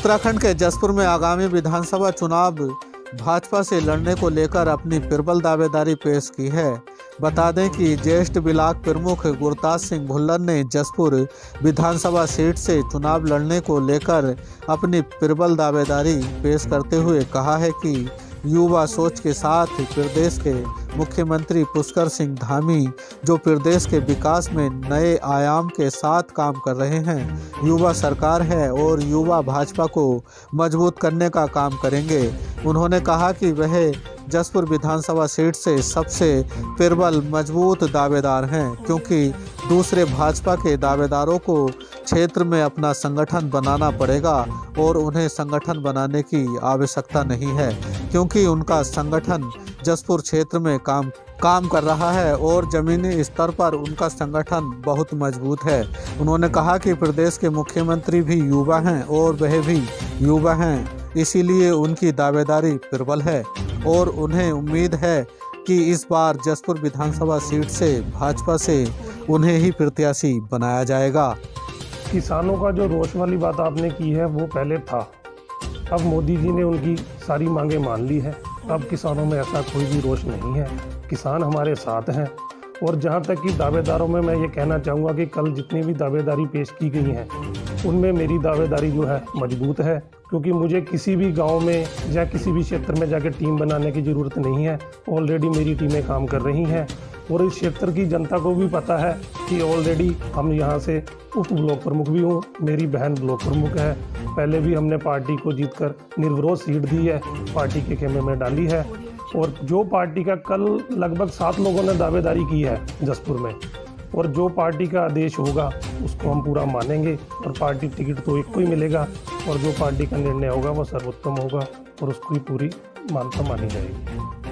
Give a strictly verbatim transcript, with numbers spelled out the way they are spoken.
उत्तराखंड के जसपुर में आगामी विधानसभा चुनाव भाजपा से लड़ने को लेकर अपनी प्रबल दावेदारी पेश की है। बता दें कि ज्येष्ठ ब्लॉक प्रमुख गुरताज सिंह भुल्लर ने जसपुर विधानसभा सीट से चुनाव लड़ने को लेकर अपनी प्रबल दावेदारी पेश करते हुए कहा है कि युवा सोच के साथ प्रदेश के मुख्यमंत्री पुष्कर सिंह धामी जो प्रदेश के विकास में नए आयाम के साथ काम कर रहे हैं, युवा सरकार है और युवा भाजपा को मजबूत करने का काम करेंगे। उन्होंने कहा कि वह जसपुर विधानसभा सीट से सबसे प्रबल मजबूत दावेदार हैं, क्योंकि दूसरे भाजपा के दावेदारों को क्षेत्र में अपना संगठन बनाना पड़ेगा और उन्हें संगठन बनाने की आवश्यकता नहीं है, क्योंकि उनका संगठन जसपुर क्षेत्र में काम काम कर रहा है और जमीनी स्तर पर उनका संगठन बहुत मजबूत है। उन्होंने कहा कि प्रदेश के मुख्यमंत्री भी युवा हैं और वह भी युवा हैं, इसीलिए उनकी दावेदारी प्रबल है और उन्हें उम्मीद है कि इस बार जसपुर विधानसभा सीट से भाजपा से उन्हें ही प्रत्याशी बनाया जाएगा। किसानों का जो रोष वाली बात आपने की है वो पहले था, अब मोदी जी ने उनकी सारी मांगें मान ली है। अब किसानों में ऐसा कोई भी रोष नहीं है, किसान हमारे साथ हैं। और जहाँ तक कि दावेदारों में मैं ये कहना चाहूँगा कि कल जितनी भी दावेदारी पेश की गई हैं उनमें मेरी दावेदारी जो है मजबूत है, क्योंकि मुझे किसी भी गांव में या किसी भी क्षेत्र में जाकर टीम बनाने की ज़रूरत नहीं है। ऑलरेडी मेरी टीमें काम कर रही हैं और इस क्षेत्र की जनता को भी पता है कि ऑलरेडी हम यहाँ से उप ब्लॉक प्रमुख भी हूँ, मेरी बहन ब्लॉक प्रमुख है। पहले भी हमने पार्टी को जीतकर निर्विरोध सीट दी है, पार्टी के खेमे में डाली है। और जो पार्टी का कल लगभग सात लोगों ने दावेदारी की है जसपुर में, और जो पार्टी का आदेश होगा उसको हम पूरा मानेंगे और पार्टी टिकट तो एक को ही मिलेगा और जो पार्टी का निर्णय होगा वो सर्वोत्तम होगा और उसकी पूरी मान्यता मानी जाएगी।